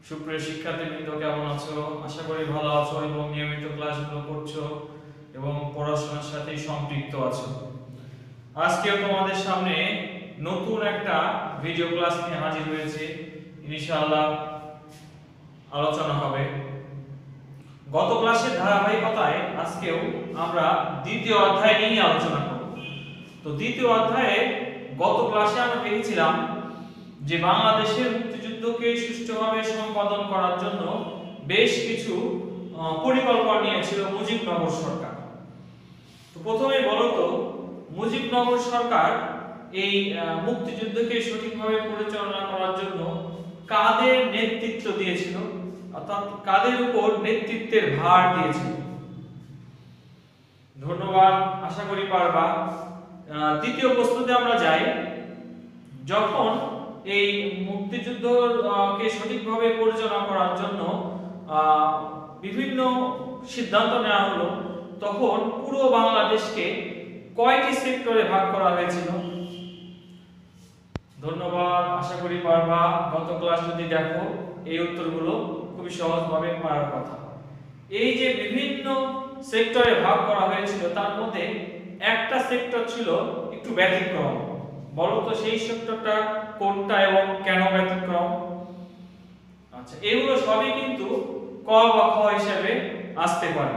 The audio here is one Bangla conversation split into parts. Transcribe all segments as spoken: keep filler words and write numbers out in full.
সুপ্রিয় শিক্ষার্থীবৃন্দ, কেমন আছো? আশা করি ভালো আছো এবং নিয়মিত ক্লাসগুলো করছো এবং পড়াশোনার সাথে সম্পৃক্ত আছো। আজকেও তোমাদের সামনে নতুন একটা ভিডিও ক্লাস নিয়ে হাজির হয়েছি। ইনশাআল্লাহ আলোচনা হবে। গত ক্লাসের ধারাবাহিকতায় আজকেও আমরা দ্বিতীয় অধ্যায় নিয়ে আলোচনা করব। তো দ্বিতীয় অধ্যায়ে গত ক্লাসে আমরা দেখেছিলাম যে বাংলাদেশের মুক্তিযুদ্ধকে সুষ্ঠুভাবে সম্পাদন করার জন্য বেশ কিছু পরিকল্পনা নিয়েছিল মুজিবনগর সরকার। তো প্রথমে বলতো মুজিবনগর সরকার এই মুক্তিযুদ্ধকে সঠিকভাবে পরিচালনা করার জন্য কাদের নেতৃত্ব দিয়েছিল, অর্থাৎ কাদের উপর নেতৃত্বের ভার দিয়েছিল? ধন্যবাদ, আশা করি পারবা। দ্বিতীয় প্রশ্নতে আমরা যাই। যখন এই মুক্তিযুদ্ধকে সঠিকভাবে পরিচালনা করার জন্য বিভিন্ন সিদ্ধান্ত নেওয়া হলো, তখন পুরো বাংলাদেশকে কয়টি সেক্টরে ভাগ করা হয়েছিল? ধন্যবাদ, আশা করি পারবা। গত ক্লাস যদি দেখো এই উত্তরগুলো খুবই সহজভাবে পারার কথা। এই যে বিভিন্ন সেক্টরে ভাগ করা হয়েছিল তার মধ্যে একটা সেক্টর ছিল একটু ব্যতিক্রম। বলো তো সেই সেক্টরটা কোনটা এবং কেন ব্যতিক্রম? আচ্ছা, এগুলো সবই কিন্তু ক বা খ হিসেবে আসতে পারে।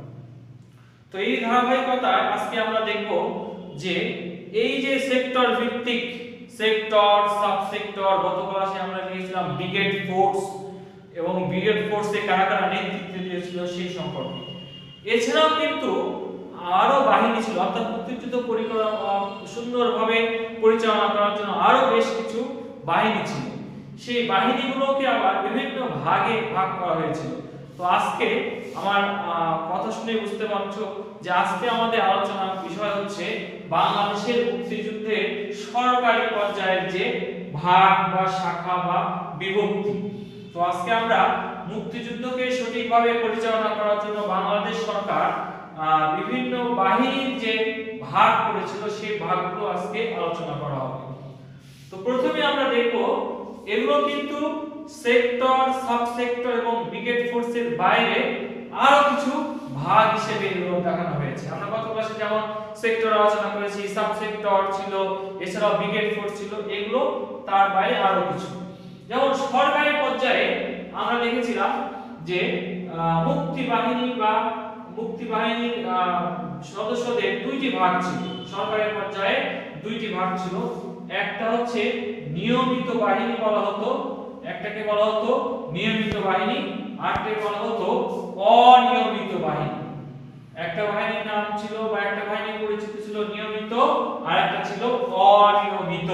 তো এই ধারাবাহিকতায় আজকে আমরা দেখব যে এই যে সেক্টর ভিত্তিক সেক্টর, সাবসেক্টর, গত ক্লাসে আমরা দেখেছিলাম ব্রিগেড ফোর্স এবং ব্রিগেড ফোর্সে কারা কারা নেতৃত্ব দিয়েছিল সেই সম্পর্কে। এছাড়াও কিন্তু আরো বাহিনী ছিল, অর্থাৎ মুক্তিযুদ্ধ পরিকল্পনা সুন্দরভাবে পরিচালনা করার জন্য আরো বেশ কিছু বাহিনী ছিল। সেই বাহিনীগুলোকে আবার বিভিন্ন ভাগে ভাগ করা হয়েছিল। তো আজকে আমার কথা শুনে বুঝতে পারছো যে আজকে আমাদের আলোচনার বিষয় হচ্ছে বাংলাদেশের মুক্তিযুদ্ধের সরকারি পর্যায়ের যে ভাগ বা শাখা বা বিভক্তি। তো আজকে আমরা মুক্তিযুদ্ধকে সঠিকভাবে পরিচালনা করার জন্য বাংলাদেশ সরকার বিভিন্ন বাহিনীর যে ভাগ করেছিল সেই ভাগগুলো আজকে আলোচনা করা হবে। তো প্রথমে আমরা দেখব এগুলো কিন্তু সেক্টর, সাবসেক্টর এবং ব্রিগেড ফোর্সের বাইরে আরো কিছু ভাগ হিসেবে এগুলো দেখানো হয়েছে। আমরা গত ক্লাসে যেমন সেক্টর আলোচনা করেছি, সাবসেক্টর ছিল, এছাড়াও ব্রিগেড ফোর্স ছিল, এগুলো তার বাইরে আরো কিছু। যেমন সরকারি পর্যায়ে আমরা দেখেছিলাম যে মুক্তি বাহিনী বা মুক্তি বাহিনীর সদস্যদের দুইটি ভাগ ছিল। সরকারি পর্যায়ে দুইটি ভাগ ছিল। একটা হচ্ছে নিয়মিত বাহিনী বলা হতো, একটাকে বলা হতো নিয়মিত বাহিনী, আরেকটাকে বলা হতো অনিয়মিত বাহিনী। একটা বাহিনীর নাম ছিল বা একটা বাহিনীর পরিচিত ছিল নিয়মিত, আর একটা ছিল অনিয়মিত।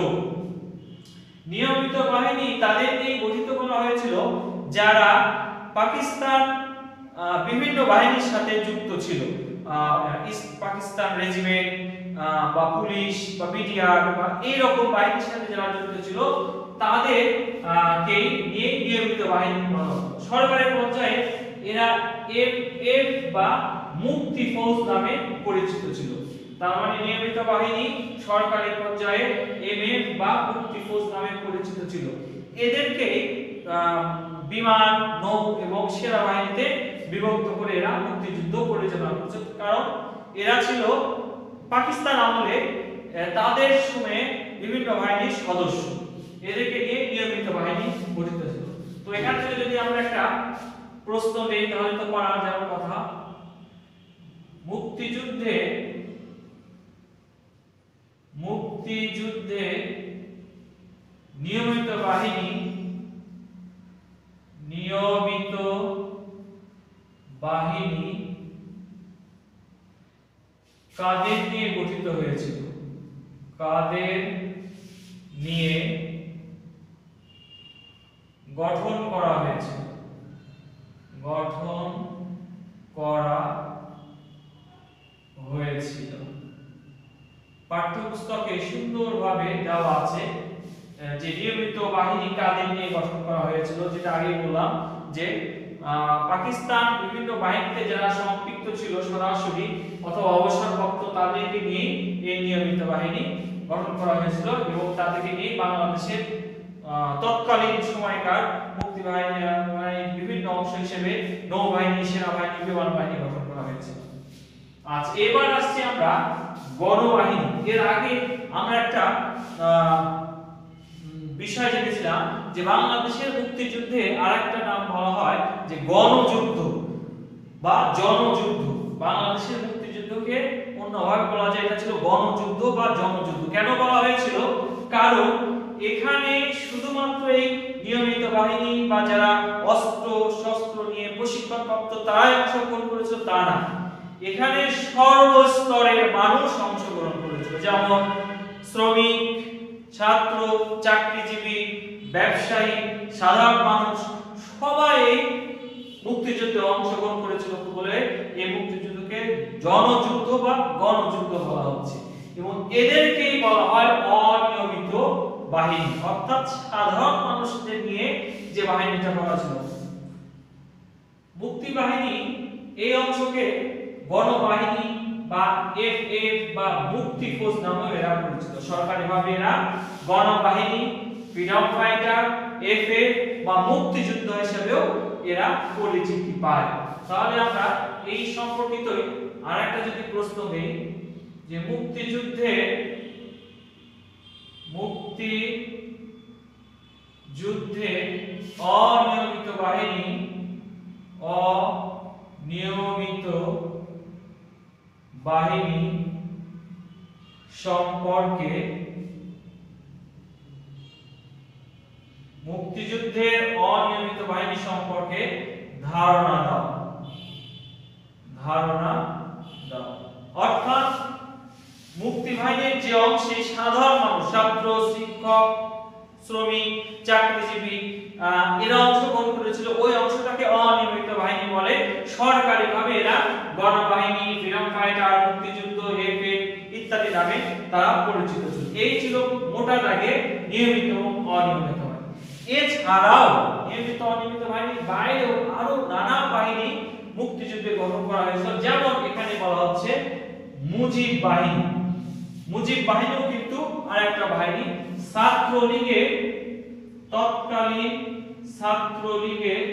নিয়মিত বাহিনী তাদের নিয়ে গঠিত করা হয়েছিল যারা পাকিস্তান বিভিন্ন বাহিনীর সাথে যুক্ত ছিল। ইস্ট পাকিস্তান রেজিমেন্ট বা পুলিশ বা বিডিআর বা এই রকম বাহিনীর সাথে যারা যুক্ত ছিল তাদের কে নিয়ে নিয়মিত বাহিনী বলা হতো। সরকারের পর্যায়ে এরা এমএফ বা মুক্তি ফৌজ নামে পরিচিত ছিল। তার মানে নিয়মিত বাহিনী সরকারের পর্যায়ে এমএফ বা মুক্তি ফৌজ নামে পরিচিত ছিল। এদেরকে বিমান, নৌ এবং সেনাবাহিনীতে বিভক্ত করে এরা মুক্তিযুদ্ধ পরিচালনা করছে। কারণ এরা ছিল পাকিস্তান আমলে তাদের সময়ে বিভিন্ন বাহিনীর সদস্য, এদেরকে নিয়ে নিয়মিত বাহিনী গঠিত ছিল। তো এখান থেকে যদি আমরা একটা প্রশ্ন নেই তাহলে তো পারা যাওয়ার কথা। মুক্তিযুদ্ধে মুক্তিযুদ্ধে নিয়মিত বাহিনী নিয়মিত বাহিনী কাদের নিয়ে গঠিত হয়েছিল? কাদের নিয়ে গঠন করা হয়েছে? গঠন করা হয়েছিল। পাঠ্যপুস্তকে সুন্দরভাবে দেওয়া আছে যে নিয়মিত বাহিনী কাদের নিয়ে গঠন করা হয়েছিল। যেটা আগে বললাম যে পাকিস্তান বিভিন্ন বাহিনীতে যারা সম্পৃক্ত ছিল সরাসরি অথবা অবসরপ্রাপ্ত তাদেরকে নিয়ে এই নিয়মিত বাহিনী গঠন করা হয়েছিল এবং তাদেরকে নিয়ে বাংলাদেশের তৎকালীন সময়কার মুক্তি বাহিনী মানে বিভিন্ন অংশ হিসেবে নৌবাহিনী, সেনাবাহিনী, বিমান বাহিনী গঠন করা হয়েছে। আচ্ছা, এবার আসছি আমরা গণবাহিনী। এর আগে আমরা একটা বিষয় জেনেছিলাম যে বাংলাদেশের মুক্তিযুদ্ধে আরেকটা নাম বলা হয় যে গণযুদ্ধ বা জনযুদ্ধ। বাংলাদেশের মুক্তিযুদ্ধকে অন্যভাবে বলা যায় এটা ছিল গণযুদ্ধ বা জনযুদ্ধ। কেন বলা হয়েছিল? কারণ এখানে শুধুমাত্র এই নিয়মিত বাহিনী বা যারা অস্ত্র শস্ত্র নিয়ে প্রশিক্ষণপ্রাপ্ত তারাই অংশগ্রহণ করেছিল তা না, এখানে সর্বস্তরের মানুষ অংশগ্রহণ করেছিল। যেমন শ্রমিক, ছাত্র, চাকরিজীবী, ব্যবসায়ী, সাধারণ মানুষ সবাই মুক্তিযুদ্ধে অংশগ্রহণ করেছিল বলে এই মুক্তিযুদ্ধকে জনযুদ্ধ বা গণযুদ্ধ বলা হচ্ছে। এবং এদেরকেই বলা হয় অনিয়মিত বাহিনী, অর্থাৎ সাধারণ মানুষদের নিয়ে যে বাহিনীটা করা ছিল। মুক্তি বাহিনী এই অংশকে গণবাহিনী বা এফএফ বা মুক্তি ফৌজ নামে এরা পরিচিত। সরকারিভাবে এরা গণবাহিনী, ফ্রিডম ফাইটার, এফএফ বা মুক্তিযুদ্ধ হিসেবেও এরা পরিচিতি পায়। তাহলে আমরা এই সম্পর্কিতই আরেকটা যদি প্রশ্ন দেই যে মুক্তিযুদ্ধে মুক্তি যুদ্ধে অনিয়মিত বাহিনী অনিয়মিত বাহিনী সম্পর্কে মুক্তিযুদ্ধের অনিয়মিত বাহিনী সম্পর্কে ধারণা দাও ধারণা দাও অর্থাৎ মুক্তি বাহিনীর যে অংশে সাধারণ মানুষ, ছাত্র, শিক্ষক, শ্রমিক, চাকরিজীবী এরা অংশগ্রহণ করেছিল, ওই অংশটাকে অনিয়মিত বাহিনী বলে। সরকারিভাবে এরা গণবাহিনী, ফ্রিডম ফাইটার, মুক্তিযুদ্ধ, এফএফ ইত্যাদি নামে তারা পরিচিত ছিল। এই ছিল মোটা দাগে নিয়মিত এবং অনিয়মিত বাহিনী। এছাড়াও নিয়মিত অনিয়মিত বাহিনীর বাইরেও আরো নানা বাহিনী মুক্তিযুদ্ধে গঠন করা হয়েছিল। যেমন এখানে বলা হচ্ছে মুজিব বাহিনী। মুজিব বাহিনীও কিন্তু আরেকটা বাহিনী। ছাত্রলীগের তৎকালীন ছাত্রলীগের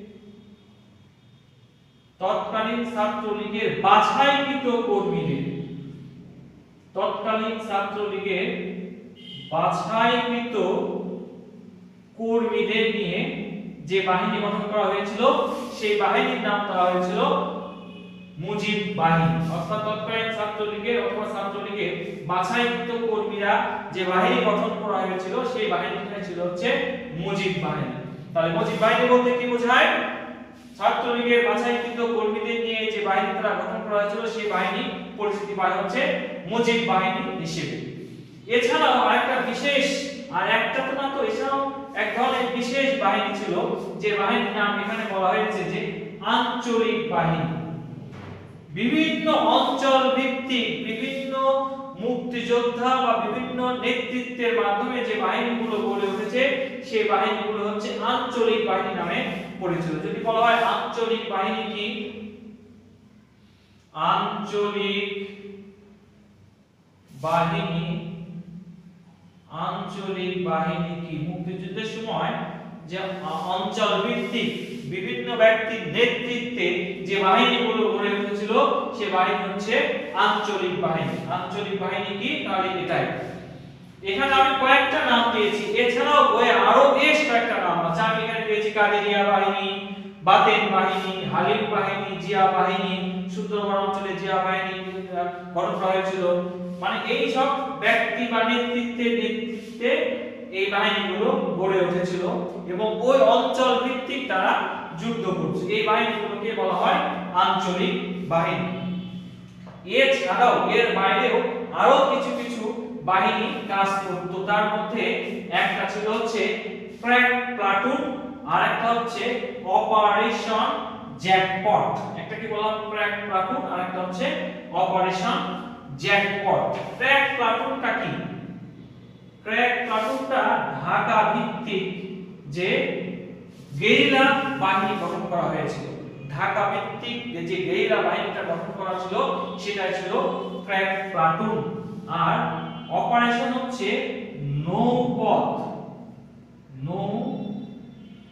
তৎকালীন ছাত্রলীগের বাছাইকৃত কর্মীদের তৎকালীন ছাত্রলীগের বাছাইকৃত কর্মীদের নিয়ে যে বাহিনী গঠন করা হয়েছিল সেই বাহিনীর নাম দেওয়া হয়েছিল মুজিব বাহিনী। অর্থাৎ তৎকালীন ছাত্রলীগের অথবা ছাত্রলীগের বাছাইকৃত কর্মীরা যে বাহিনী গঠন করা হয়েছিল সেই বাহিনীটা ছিল হচ্ছে মুজিব বাহিনী। তাহলে মুজিব বাহিনী বলতে কি বোঝায়? ছাত্রলীগের বাছাইকৃত কর্মীদের নিয়ে যে বাহিনী তারা গঠন করা হয়েছিল সেই বাহিনী পরিচিতি পায় হচ্ছে মুজিব বাহিনী হিসেবে। এছাড়াও আরেকটা বিশেষ আর একটা তো না তো এছাড়াও এক ধরনের বিশেষ বাহিনী ছিল যে বাহিনীর নাম এখানে বলা হয়েছে যে আঞ্চলিক বাহিনী। বিভিন্ন অঞ্চল ভিত্তিক বিভিন্ন মুক্তিযোদ্ধা বা বিভিন্ন নেতৃত্বের মাধ্যমে যে বাহিনীগুলো গড়ে উঠেছে সেই বাহিনীগুলো হচ্ছে আঞ্চলিক বাহিনী নামে পরিচিত। যদি বলা হয় আঞ্চলিক বাহিনী কি, আঞ্চলিক বাহিনী আঞ্চলিক বাহিনী কি মুক্তিযুদ্ধের সময় যে অঞ্চল ভিত্তিক বিভিন্ন ব্যক্তির নেতৃত্বে যে বাহিনীগুলো গড়ে উঠেছিল সে বাহিনী হচ্ছে আঞ্চলিক বাহিনী। আঞ্চলিক বাহিনী কি? তাহলে এটাই। এখানে আমি কয়েকটা নাম পেয়েছি, এছাড়াও বইয়ে আরো বেশ কয়েকটা নাম আছে। আমি এখানে পেয়েছি কাদেরিয়া বাহিনী, বাতেন বাহিনী, হালিম বাহিনী, জিয়া বাহিনী, সুন্দরবন অঞ্চলে জিয়া বাহিনী গঠন করা হয়েছিল। মানে এই সব ব্যক্তি বা নেতৃত্বে নেতৃত্বে এই বাহিনীগুলো গড়ে উঠেছিল এবং ওই অঞ্চল ভিত্তিক তারা যুদ্ধ করছে। এই বাহিনীগুলোকে বলা হয় আঞ্চলিক বাহিনী। এছাড়াও এর বাইরেও আরো কিছু কিছু বাহিনী কাজ করত। তার মধ্যে একটা ছিল হচ্ছে ক্র্যাক প্লাটুন, আর একটা হচ্ছে অপারেশন জ্যাকপট। একটা কি বললাম? ক্র্যাক প্লাটুন, আর একটা হচ্ছে অপারেশন জ্যাকপট। ক্র্যাক প্লাটুনটা কি? ক্র্যাক প্লাটুনটা ঢাকা ভিত্তিক যে গেরিলা বাহিনী গঠন করা হয়েছিল। ঢাকা ভিত্তিক যে গেরিলা বাহিনীটা গঠন করা ছিল সেটাই ছিল ক্র্যাক প্লাটুন। আর অপারেশন হচ্ছে নৌপথ নৌপথ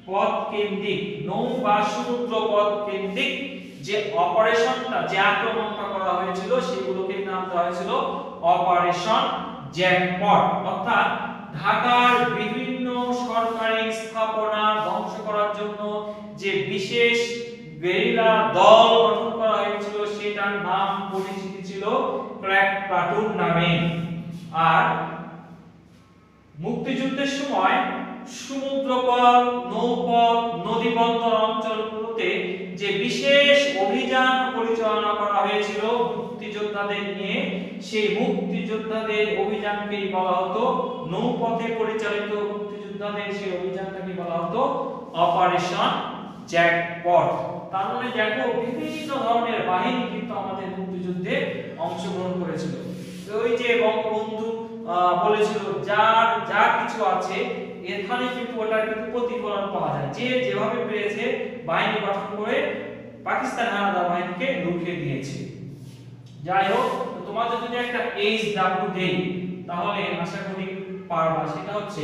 পথ কেন্দ্রিক নৌ বা সমুদ্র পথ কেন্দ্রিক যে অপারেশনটা যে আক্রমণটা করা হয়েছিল সেগুলোকে নাম দেওয়া হয়েছিল অপারেশন জ্যাকপট। অর্থাৎ ঢাকার বিভিন্ন সরকারি স্থাপনা ধ্বংস করার জন্য যে বিশেষ গেরিলা দল গঠন করা হয়েছিল সেটার নাম পরিচিতি ছিল ক্র্যাক প্লাটুন নামে। আর মুক্তিযুদ্ধের সময় সমুদ্রপথ, নৌপথ, নদীবন্দর অঞ্চলগুলোতে যে বিশেষ অভিযান পরিচালনা করা হয়েছিল মুক্তিযোদ্ধাদের নিয়ে, সেই মুক্তিযোদ্ধাদের অভিযানকেই বলা হতো নৌপথে পরিচালিত মুক্তিযোদ্ধাদের সেই অভিযানটাকে বলা হতো অপারেশন জ্যাকপট। তার মানে দেখো বিভিন্ন ধরনের বাহিনী কিন্তু আমাদের মুক্তিযুদ্ধে অংশগ্রহণ করেছিল। তো ওই যে বঙ্গবন্ধু বলেছিল যার যা কিছু আছে এখানে কিন্তু ওটার কিন্তু প্রতিফলন পাওয়া যায়, যে যেভাবে পেরেছে বাহিনী গঠন করে পাকিস্তান হানাদার বাহিনীকে রুখে দিয়েছে। যাই হোক, তোমাদের যদি একটা এইচ ডাব্লিউ দেই তাহলে আশা করি পারবা। সেটা হচ্ছে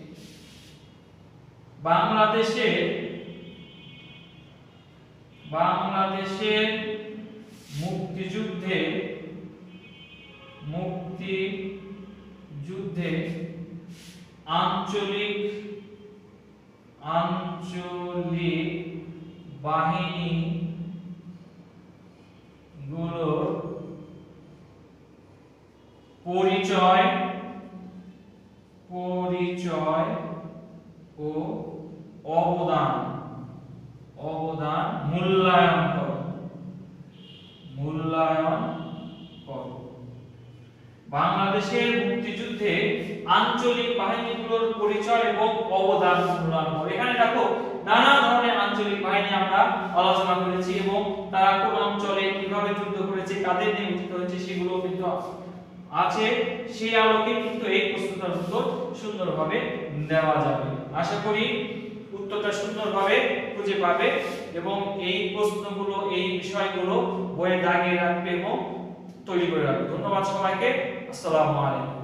বাংলাদেশের বাংলাদেশের মুক্তিযুদ্ধে মুক্তিযুদ্ধে আঞ্চলিক আঞ্চলিক বাহিনী গুলোর পরিচয় পরিচয় ও অবদান অবদান মূল্যায়ন করো মূল্যায়ন করো বাংলাদেশের মুক্তিযুদ্ধে আঞ্চলিক বাহিনীগুলোর পরিচয় এবং অবদান মূল্যায়ন করো। এখানে দেখো নানা ধরনের আঞ্চলিক বাহিনী আমরা আলোচনা করেছি এবং তারা কোন অঞ্চলে কিভাবে যুদ্ধ করেছে, কাদের নিয়োজিত হয়েছে সেগুলো কিন্তু আছে। সেই আলোকে কিন্তু এই প্রশ্নটার উত্তর সুন্দরভাবে দেওয়া যাবে। আশা করি উত্তরটা সুন্দরভাবে খুঁজে পাবে এবং এই প্রশ্নগুলো এই বিষয়গুলো বইয়ে দাগিয়ে রাখবে এবং তৈরি করে রাখবে। ধন্যবাদ সবাইকে। আসসালামু আলাইকুম।